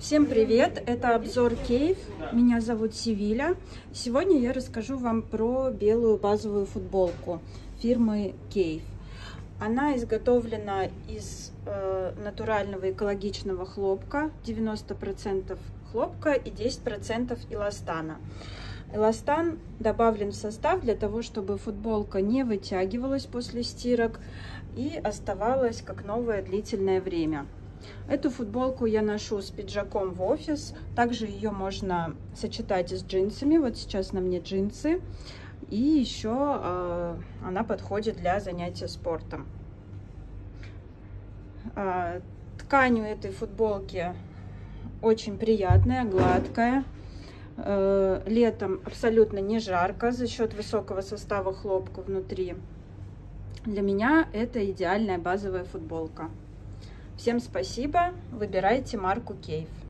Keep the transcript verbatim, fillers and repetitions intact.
Всем привет! Это обзор Кейв. Меня зовут Севиля. Сегодня я расскажу вам про белую базовую футболку фирмы Кейв. Она изготовлена из э, натурального экологичного хлопка, девяносто процентов хлопка и десять процентов эластана. Эластан добавлен в состав для того, чтобы футболка не вытягивалась после стирок и оставалась как новая длительное время. Эту футболку я ношу с пиджаком в офис. Также ее можно сочетать с джинсами. Вот сейчас на мне джинсы. И еще э, она подходит для занятия спортом. Э, ткань у этой футболки очень приятная, гладкая. Э, летом абсолютно не жарко за счет высокого состава хлопка внутри. Для меня это идеальная базовая футболка. Всем спасибо, выбирайте марку Кейв.